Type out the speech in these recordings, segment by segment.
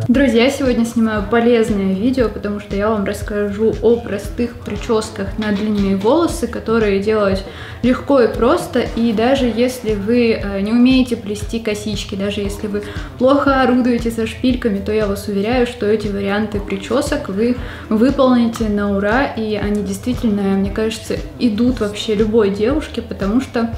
Друзья, сегодня снимаю полезное видео, потому что я вам расскажу о простых прическах на длинные волосы, которые делать легко и просто. И даже если вы не умеете плести косички, даже если вы плохо орудуете со шпильками, то я вас уверяю, что эти варианты причесок вы выполните на ура. И они действительно, мне кажется, идут вообще любой девушке, потому что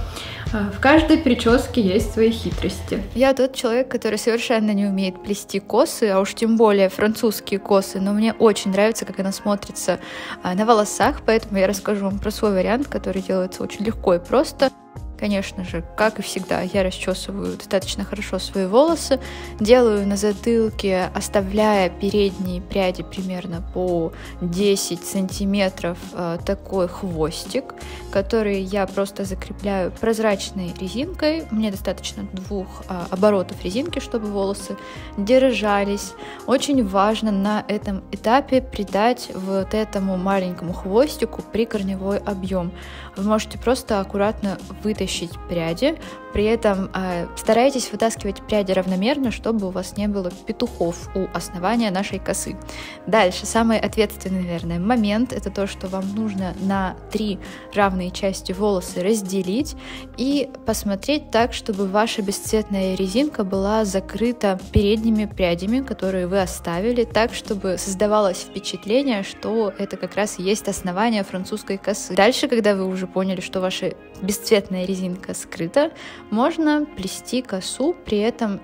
в каждой прическе есть свои хитрости. Я тот человек, который совершенно не умеет плести косы, а уж тем более французские косы, но мне очень нравится, как она смотрится на волосах, поэтому я расскажу вам про свой вариант, который делается очень легко и просто. Конечно же, как и всегда, я расчесываю достаточно хорошо свои волосы, делаю на затылке, оставляя передние пряди примерно по 10 сантиметров такой хвостик, который я просто закрепляю прозрачной резинкой. Мне достаточно 2 оборотов резинки, чтобы волосы держались. Очень важно на этом этапе придать вот этому маленькому хвостику прикорневой объем. Вы можете просто аккуратно вытащить пряди, при этом старайтесь вытаскивать пряди равномерно, чтобы у вас не было петухов у основания нашей косы. Дальше, самый ответственный, наверное, момент, это то, что вам нужно на 3 равные части волосы разделить и посмотреть так, чтобы ваша бесцветная резинка была закрыта передними прядями, которые вы оставили, так, чтобы создавалось впечатление, что это как раз и есть основание французской косы. Дальше, когда вы уже поняли, что ваша бесцветная резинка скрыта, можно плести косу, при этом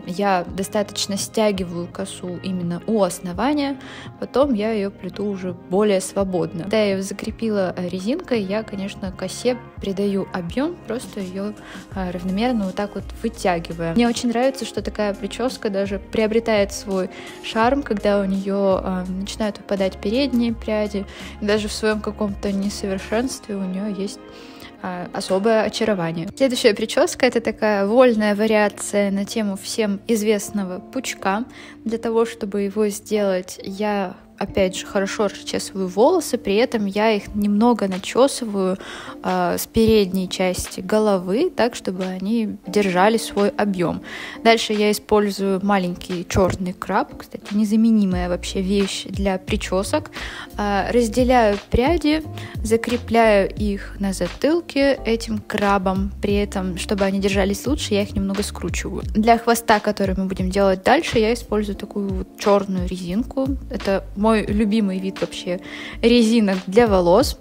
я достаточно стягиваю косу именно у основания, потом я ее плету уже более свободно. Когда я ее закрепила резинкой, я, конечно, косе придаю объем, просто ее равномерно вот так вот вытягивая. Мне очень нравится, что такая прическа даже приобретает свой шарм, когда у нее начинают выпадать передние пряди, даже в своем каком-то несовершенстве у нее есть особое очарование. Следующая прическа — это такая вольная вариация на тему всем известного пучка. Для того, чтобы его сделать, я опять же хорошо расчесываю волосы, при этом я их немного начесываю с передней части головы, так, чтобы они держали свой объем. Дальше я использую маленький черный краб, кстати, незаменимая вообще вещь для причесок. Разделяю пряди, закрепляю их на затылке этим крабом, при этом, чтобы они держались лучше, я их немного скручиваю. Для хвоста, который мы будем делать дальше, я использую такую вот черную резинку. Это мой любимый вид вообще резинок для волос.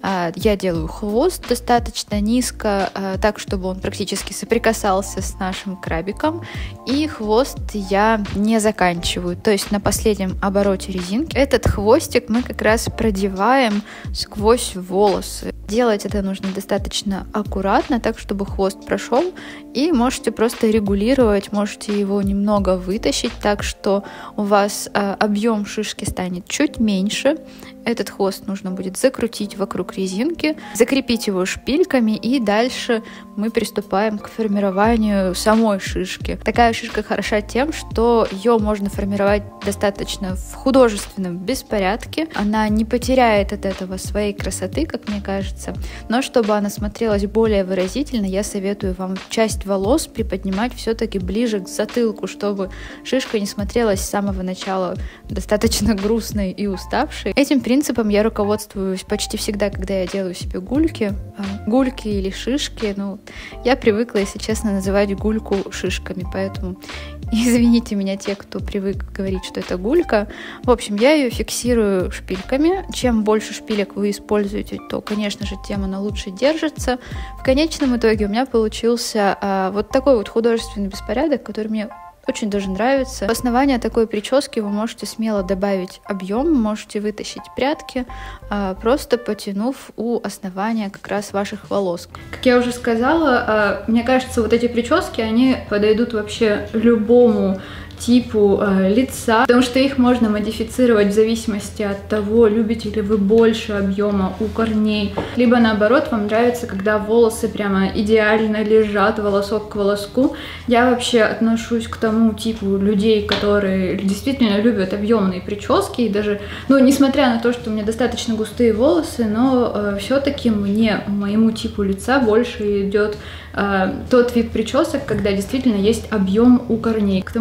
Я делаю хвост достаточно низко, так, чтобы он практически соприкасался с нашим крабиком. И хвост я не заканчиваю, то есть на последнем обороте резинки. Этот хвостик мы как раз продеваем сквозь волосы. Делать это нужно достаточно аккуратно, так, чтобы хвост прошел. И можете просто регулировать, можете его немного вытащить, так, что у вас объем шишки станет чуть меньше. Этот хвост нужно будет закрутить вокруг резинки, закрепить его шпильками, и дальше мы приступаем к формированию самой шишки. Такая шишка хороша тем, что ее можно формировать достаточно в художественном беспорядке. Она не потеряет от этого своей красоты, как мне кажется, но чтобы она смотрелась более выразительно, я советую вам часть волос приподнимать все-таки ближе к затылку, чтобы шишка не смотрелась с самого начала достаточно грустной и уставшей. Этим принципом я руководствуюсь почти всегда, когда я делаю себе гульки. Гульки или шишки, ну, я привыкла, если честно, называть гульку шишками, поэтому извините меня те, кто привык говорить, что это гулька. В общем, я ее фиксирую шпильками. Чем больше шпилек вы используете, то, конечно же, тем она лучше держится. В конечном итоге у меня получился вот такой вот художественный беспорядок, который мне очень даже нравится. В основание такой прически вы можете смело добавить объем, можете вытащить прядки, просто потянув у основания как раз ваших волос. Как я уже сказала, мне кажется, вот эти прически, они подойдут вообще любому типу лица, потому что их можно модифицировать в зависимости от того, любите ли вы больше объема у корней, либо наоборот, вам нравится, когда волосы прямо идеально лежат волосок к волоску. Я вообще отношусь к тому типу людей, которые действительно любят объемные прически, и даже, ну, несмотря на то, что у меня достаточно густые волосы, но все-таки мне, моему типу лица больше идет тот вид причесок, когда действительно есть объем у корней. К тому же, знаете,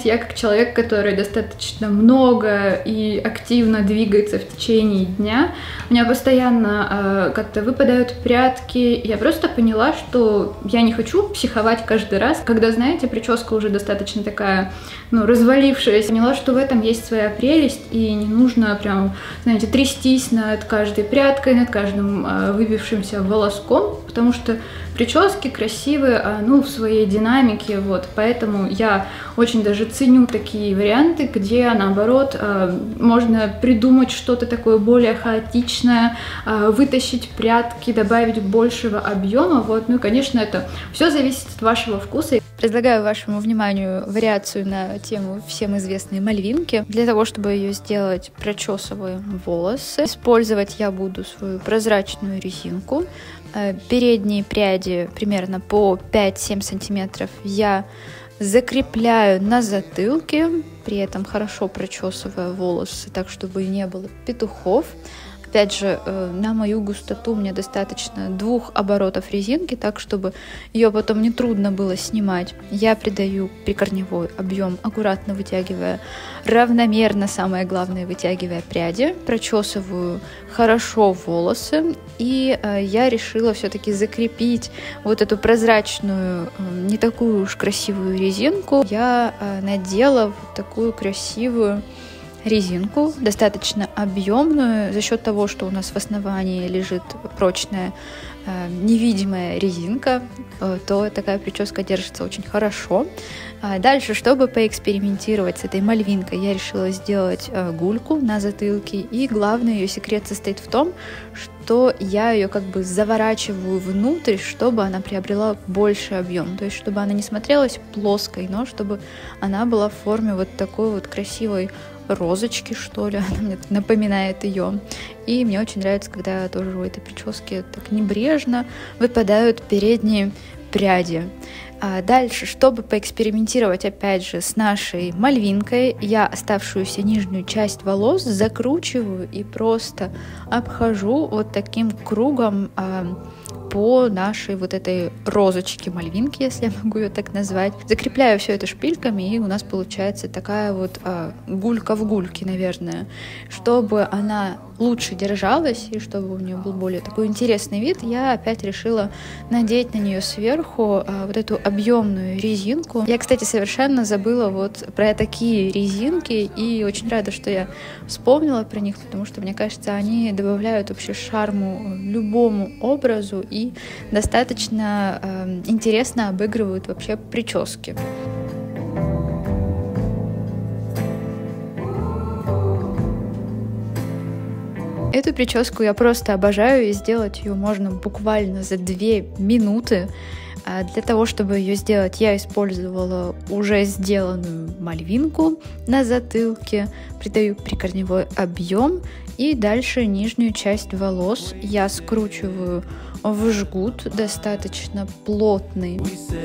знаете, я как человек, который достаточно много и активно двигается в течение дня, у меня постоянно как-то выпадают прядки. Я просто поняла, что я не хочу психовать каждый раз, когда, знаете, прическа уже достаточно такая, ну, развалившаяся. Поняла, что в этом есть своя прелесть, и не нужно прям, знаете, трястись над каждой прядкой, над каждым выбившимся волоском, потому что прически красивые, ну, в своей динамике, вот, поэтому я очень даже ценю такие варианты, где, наоборот, можно придумать что-то такое более хаотичное, вытащить прядки, добавить большего объема, вот, ну и, конечно, это все зависит от вашего вкуса. Предлагаю вашему вниманию вариацию на тему всем известной мальвинки. Для того, чтобы ее сделать, прочесываем волосы. Использовать я буду свою прозрачную резинку. Передние пряди примерно по 5-7 сантиметров я закрепляю на затылке, при этом хорошо прочесывая волосы, так чтобы не было петухов. Опять же, на мою густоту мне достаточно 2 оборотов резинки, так чтобы ее потом не трудно было снимать. Я придаю прикорневой объем, аккуратно вытягивая, равномерно, самое главное, вытягивая пряди, прочесываю хорошо волосы, и я решила все-таки закрепить вот эту прозрачную, не такую уж красивую резинку. Я надела вот такую красивую резинку, достаточно объемную, за счет того, что у нас в основании лежит прочная невидимая резинка, то такая прическа держится очень хорошо. Дальше, чтобы поэкспериментировать с этой мальвинкой, я решила сделать гульку на затылке, и главный ее секрет состоит в том, что я ее как бы заворачиваю внутрь, чтобы она приобрела больший объем, то есть чтобы она не смотрелась плоской, но чтобы она была в форме вот такой вот красивой розочки, что ли, она мне напоминает ее. И мне очень нравится, когда тоже у этой прически так небрежно выпадают передние пряди. А дальше, чтобы поэкспериментировать опять же с нашей мальвинкой, я оставшуюся нижнюю часть волос закручиваю и просто обхожу вот таким кругом по нашей вот этой розочке мальвинки, если я могу ее так назвать. Закрепляю все это шпильками, и у нас получается такая вот гулька в гульке, наверное. Чтобы она лучше держалась и чтобы у нее был более такой интересный вид, я опять решила надеть на нее сверху вот эту объемную резинку. Я, кстати, совершенно забыла вот про такие резинки, и очень рада, что я вспомнила про них, потому что, мне кажется, они добавляют вообще шарму любому образу и достаточно интересно обыгрывают вообще прически. Эту прическу я просто обожаю, и сделать ее можно буквально за 2 минуты. Для того, чтобы ее сделать, я использовала уже сделанную мальвинку на затылке, придаю прикорневой объем, и дальше нижнюю часть волос я скручиваю в жгут достаточно плотный.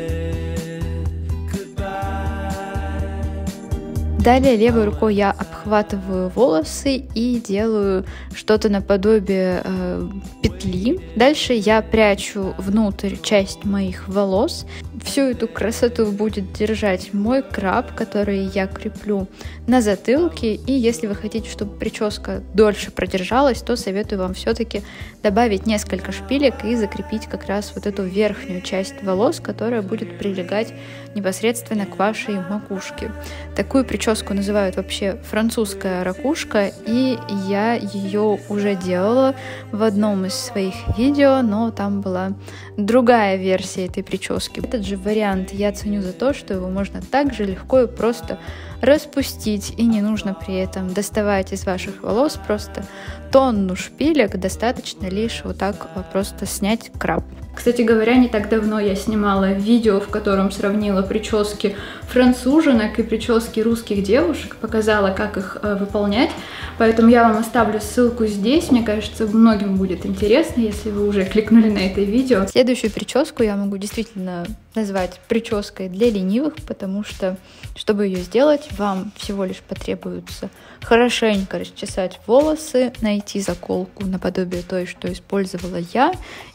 Далее левой рукой я обхватываю волосы и делаю что-то наподобие петли. Дальше я прячу внутрь часть моих волос. Всю эту красоту будет держать мой краб, который я креплю на затылке. И если вы хотите, чтобы прическа дольше продержалась, то советую вам все-таки добавить несколько шпилек и закрепить как раз вот эту верхнюю часть волос, которая будет прилегать непосредственно к вашей макушке. Такую прическу называют вообще французская ракушка, и я ее уже делала в одном из своих видео, но там была другая версия этой прически. Этот же вариант я ценю за то, что его можно также легко и просто распустить, и не нужно при этом доставать из ваших волос просто тонну шпилек, достаточно лишь вот так просто снять краб. Кстати говоря, не так давно я снимала видео, в котором сравнила прически француженок и прически русских девушек, показала, как их выполнять, поэтому я вам оставлю ссылку здесь, мне кажется, многим будет интересно, если вы уже кликнули на это видео. Следующую прическу я могу действительно назвать прической для ленивых, потому что, чтобы ее сделать, вам всего лишь потребуется хорошенько расчесать волосы, найти заколку наподобие той, что использовала я,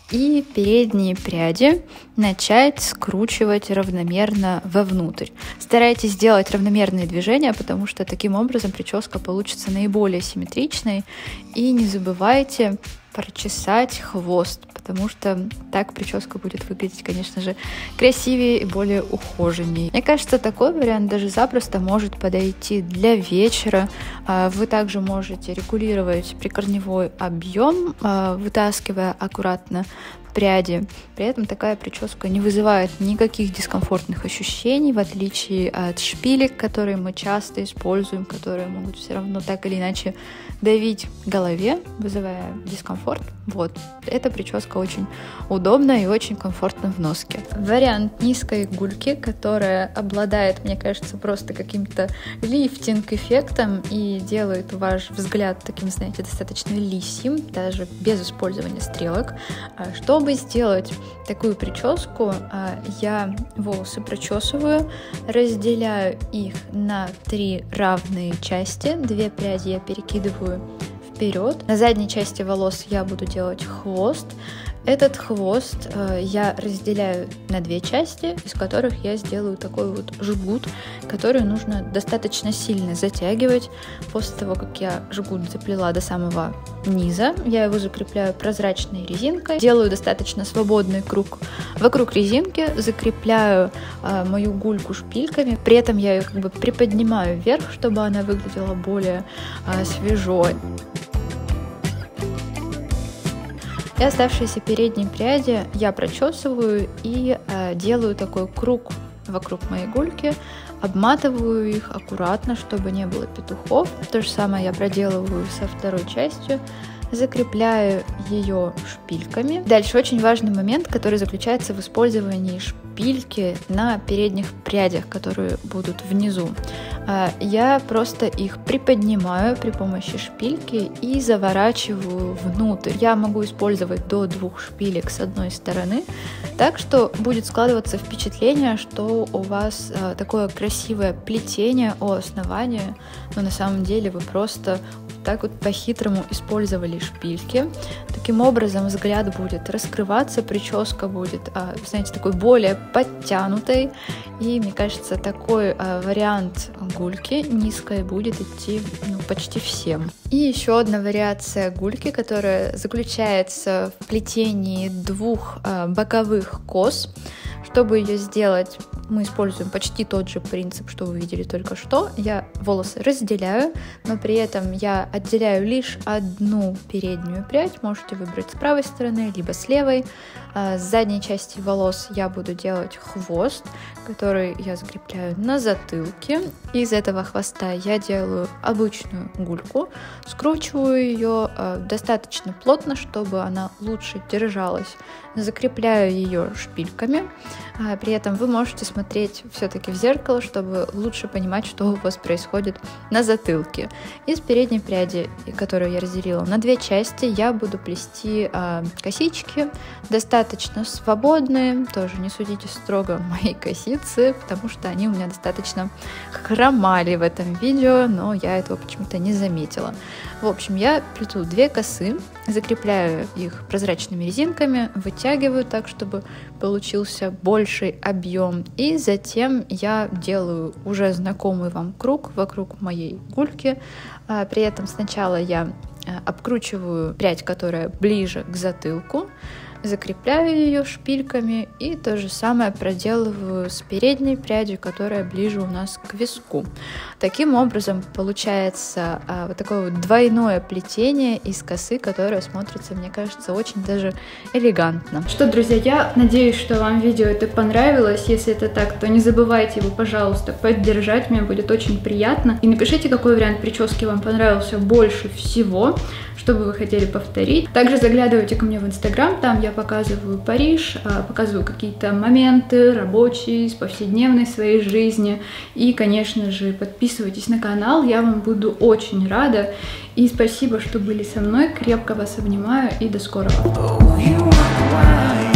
и передние пряди начать скручивать равномерно вовнутрь. Старайтесь сделать равномерные движения, потому что таким образом прическа получится наиболее симметричной. И не забывайте прочесать хвост, потому что так прическа будет выглядеть, конечно же, красивее и более ухоженнее. Мне кажется, такой вариант даже запросто может подойти для вечера. Вы также можете регулировать прикорневой объем, вытаскивая аккуратно пряди. При этом такая прическа не вызывает никаких дискомфортных ощущений, в отличие от шпилек, которые мы часто используем, которые могут все равно так или иначе давить голове, вызывая дискомфорт. Вот. Эта прическа очень удобная и очень комфортна в носке. Вариант низкой гульки, которая обладает, мне кажется, просто каким-то лифтинг-эффектом и делает ваш взгляд таким, знаете, достаточно лисьим, даже без использования стрелок. Чтобы сделать такую прическу, я волосы прочесываю, разделяю их на 3 равные части. 2 пряди я перекидываю вперед. На задней части волос я буду делать хвост. Этот хвост я разделяю на 2 части, из которых я сделаю такой вот жгут, который нужно достаточно сильно затягивать. После того, как я жгут заплела до самого низа, я его закрепляю прозрачной резинкой, делаю достаточно свободный круг вокруг резинки, закрепляю мою гульку шпильками, при этом я ее как бы приподнимаю вверх, чтобы она выглядела более свежо. И оставшиеся передние пряди я прочесываю и делаю такой круг вокруг моей гульки, обматываю их аккуратно, чтобы не было петухов. То же самое я проделываю со второй частью, закрепляю ее шпильками. Дальше очень важный момент, который заключается в использовании шпильки на передних прядях, которые будут внизу. Я просто их приподнимаю при помощи шпильки и заворачиваю внутрь. Я могу использовать до 2 шпилек с одной стороны, так что будет складываться впечатление, что у вас такое красивое плетение у основания, но на самом деле вы просто так вот по-хитрому использовали шпильки. Таким образом взгляд будет раскрываться, прическа будет, знаете, такой более подтянутой. И мне кажется, такой вариант гульки низкой будет идти почти всем. И еще одна вариация гульки, которая заключается в плетении 2 боковых кос. Чтобы ее сделать, мы используем почти тот же принцип, что вы видели только что. Я волосы разделяю, но при этом я отделяю лишь одну переднюю прядь. Можете выбрать с правой стороны, либо с левой. С задней части волос я буду делать хвост, который я закрепляю на затылке. Из этого хвоста я делаю обычную гульку, скручиваю ее достаточно плотно, чтобы она лучше держалась. Закрепляю ее шпильками. При этом вы можете смотреть все-таки в зеркало, чтобы лучше понимать, что у вас происходит на затылке. Из передней пряди, которую я разделила на 2 части, я буду плести косички, достаточно свободные. Тоже не судите строго мои косицы, потому что они у меня достаточно хромали в этом видео, но я этого почему-то не заметила. В общем, я плету 2 косы, закрепляю их прозрачными резинками, вытягиваю так, чтобы получился больший объем, и затем я делаю уже знакомый вам круг вокруг моей гульки. При этом сначала я обкручиваю прядь, которая ближе к затылку, закрепляю ее шпильками и то же самое проделываю с передней прядью, которая ближе у нас к виску. Таким образом получается вот такое вот двойное плетение из косы, которое смотрится, мне кажется, очень даже элегантно. Что, друзья, я надеюсь, что вам видео это понравилось. Если это так, то не забывайте его, пожалуйста, поддержать, мне будет очень приятно. И напишите, какой вариант прически вам понравился больше всего, что бы вы хотели повторить. Также заглядывайте ко мне в Инстаграм, там я показываю Париж, показываю какие-то моменты рабочие, из повседневной своей жизни. И, конечно же, подписывайтесь на канал, я вам буду очень рада. И спасибо, что были со мной, крепко вас обнимаю и до скорого.